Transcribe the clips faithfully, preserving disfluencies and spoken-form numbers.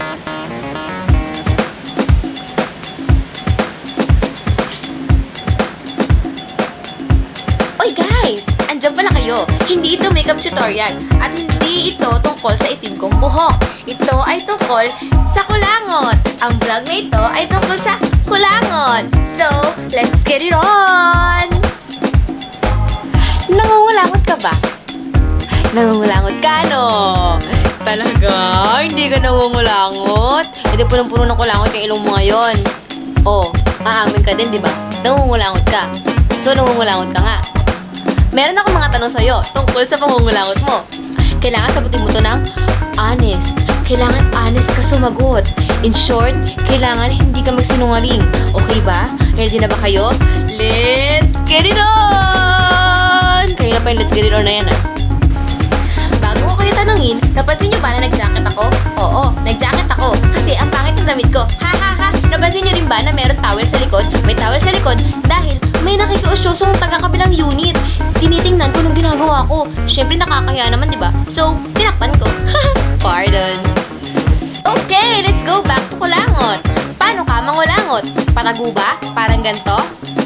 Oy guys! Andiyan pala kayo. Hindi ito makeup tutorial at hindi ito tungkol sa itim kong buhok. Ito ay tungkol sa kulangot. Ang vlog na ito ay tungkol sa kulangot. So, let's get it on! Nangungulangot ka ba? Nangungulangot ka, no? Talaga? Hindi ka nangungulangot? Hindi punong-puno ng kulangot yung ilong mo ngayon. Oh, aamin ka din, di ba? Nangungulangot ka. So, nangungulangot ka nga. Meron ako mga tanong sa'yo tungkol sa pangungulangot mo. Kailangan sagutin mo to ng honest. Kailangan honest ka sumagot. In short, kailangan hindi ka magsinungaling. Okay ba? Ready na ba kayo? Let's get it on! Kayo na pa yung let's get it on na yan, ah. Bago ko kayo tanungin, napansin nyo ba na nag-jacket ako? Oo, nag-jacket ako. Kasi ang pangit ng damit ko. Ha ha ha! Napansin nyo rin ba na meron towel sa likod? May towel sa likod dahil may nakikiusyosong taga-kabilang unit. Tinitingnan ko nung ginagawa ko. Siyempre nakakaya naman, di ba? So, tinakpan ko. Pardon. Okay, let's go back to kulangot. Paano ka mangulangot? Patago ba? Parang ganito?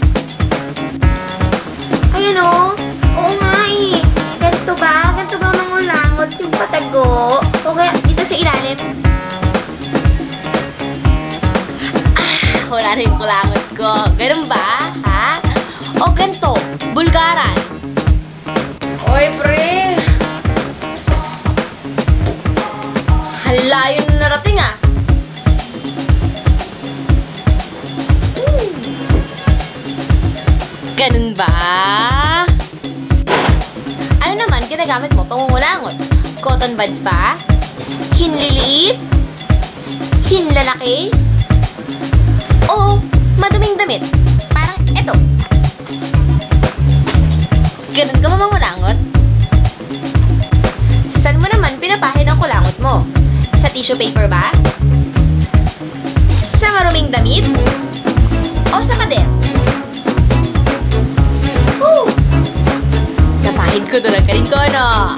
Ayan o. Oo nga eh. Ganito ba? Ganito ba mangulangot yung patago? O kaya dito sa ilalim? Ah, wala rin yung kulangot ko. Ganun ba? Ha? O ganito? Bulgaran. Oy, pre! Halayo na narating, ah! Mm. Ganun ba? Ano naman ginagamit mo pangungulangot? Cotton buds ba? Hinliliit? Hinlalaki? O maduming damit? Parang eto. Ganun ka mamangulangot? Saan mo naman pinapahid ang kulangot mo? Sa tissue paper ba? Sa maruming damit? O sa pader? Woo! Napahid ko doon ang kanin ko, no?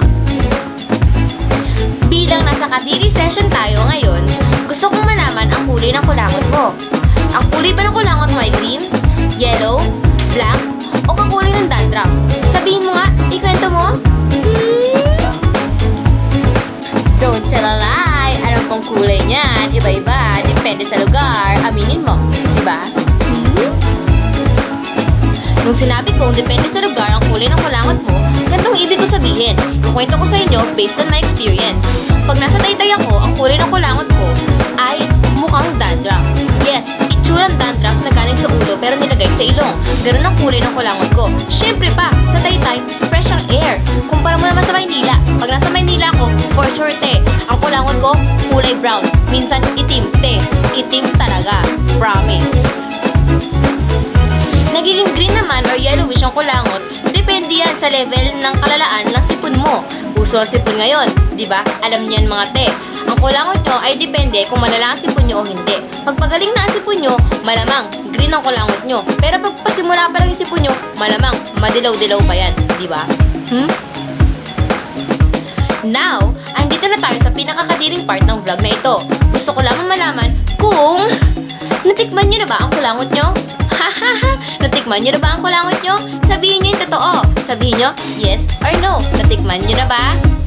Bilang nasa kadiri session tayo ngayon, gusto kong malaman ang kulay ng kulangot mo. Ang kulay ba ng kulangot mo ay green, yellow, black, o kakulay ng dandruff? Sabihin mo nga, ikwento mo? Hmm? Don't tell a lie. Alam kong kulay niyan. Iba-iba. Depende sa lugar. Aminin mo. Diba? Hmm? Nung sinabi kong depende sa lugar ang kulay ng kulangot mo, ganitong ibig ko sabihin. Kukwento ko sa inyo based on my experience. Pag nasa taytay ako, ang kulay ng kulangot ko ay mukhang dandruff. Yes, itsurang dandruff na galing sa ulo pero nilagay sa ilong. Ganun ang kulay ng kulangot ko. Siyempre pa, sa taytay, fresh ang air. Kumpara mo naman sa Maynila. Pag nasa Maynila ako, for sure, te, ang kulangot ko, kulay brown. Minsan, itim, te. Itim talaga. Promise. Nagiging green naman or yellowish ang kulangot, depende yan sa level ng kalalaan ng sipon mo. Puso ang sipon ngayon, di ba? Alam niyan mga te. Ang kulangot nyo ay depende kung malala ang sipon nyo o hindi. Pag pagaling na ang sipon nyo, malamang green ang kulangot nyo. Pero pag pasimula pa lang yung sipon nyo, malamang madilaw-dilaw pa yan, di ba? Hmm? Now, andito na tayo sa pinakakadiring part ng vlog na ito. Gusto ko lamang malaman kung natikman nyo na ba ang kulangot nyo? Hahaha! Natikman nyo na ba ang kulangot nyo? Sabihin nyo yung totoo. Sabihin nyo, yes or no. Natikman nyo na ba?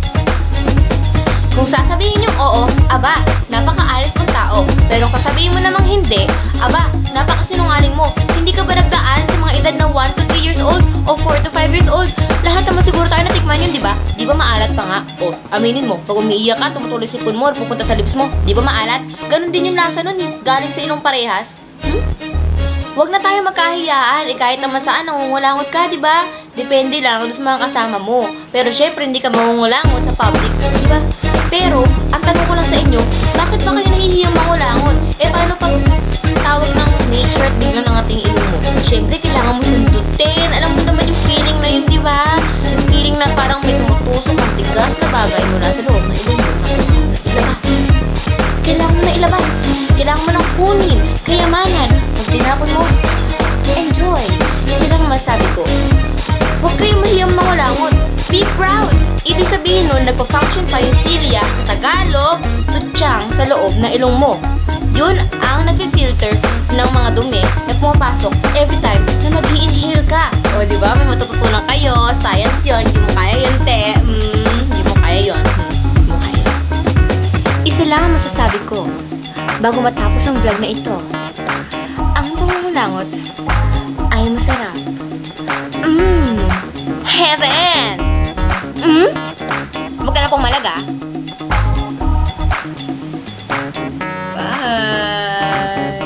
Kung sasabihin nyo oo, aba, napaka-alis mong tao. Pero kung sasabihin mo namang hindi, aba, napakasinungaling mo. Hindi ka ba nagdaan sa mga edad na one to three years old o four to five years old? Lahat naman siguro tayo natikman yun, di ba? Di ba maalat pa nga? O, aminin mo, pag umiiyak ka, tumutuloy sipon mo, pupunta sa lips mo, di ba maalat? Ganon din yung lasa nun, eh. Galing sa ilong parehas. Hmm? Huwag na tayo magkahiyaan, eh kahit naman saan nangungulangot ka, di ba? Depende lang sa mga kasama mo. Pero syempre, hindi ka mangungulangot sa public, di ba? Pero, ang tanong ko lang sa inyo, bakit ba kayo nahihiyang mangulangot? Eh, paano pag tawag ng nature at biglang ng ating ilong mo? Syempre, kailangan mo sundutin. Alam mo naman yung feeling na yun, di ba? Yung feeling na parang may tumutusok ang tigas na bagay mo na sa loob na ilong mo. Ilabas. Kailangan mo na ilabas. Kailangan mo nang kunin. Kayamanan. Pag tinapon mo, enjoy. Yan lang masabi ko. Huwag kayong mahiyang mangulangot. Be proud! Ibig sabihin nun, nagpa-function pa yung silya sa Tagalog, tutsang sa loob ng ilong mo. Yun ang nag-filter ng mga dumi na pumapasok every time na nag-i-inhale ka. O, di ba? May matututunan kayo. Science yun. Hindi mo kaya yun, te. Mm, hindi mo kaya yun. Hmm, hindi mo kaya. Isa lang ang masasabi ko bago matapos ang vlog na ito. Ang pangungulangot ay masarap. Mmm! Heaven! Hmm? Huwag ka na pong malaga. Bye!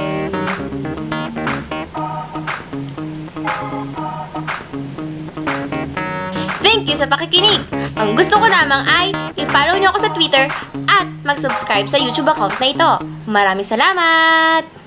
Thank you sa pakikinig! Ang gusto ko lamang ay i-follow nyo ako sa Twitter at mag-subscribe sa YouTube account na ito. Maraming salamat!